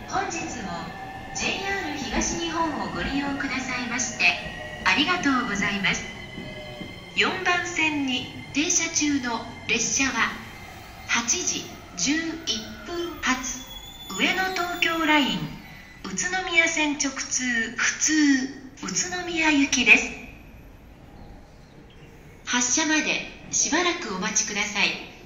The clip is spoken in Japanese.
本日も JR 東日本をご利用くださいましてありがとうございます。4番線に停車中の列車は8時11分発上野東京ライン宇都宮線直通普通宇都宮行きです。発車までしばらくお待ちください。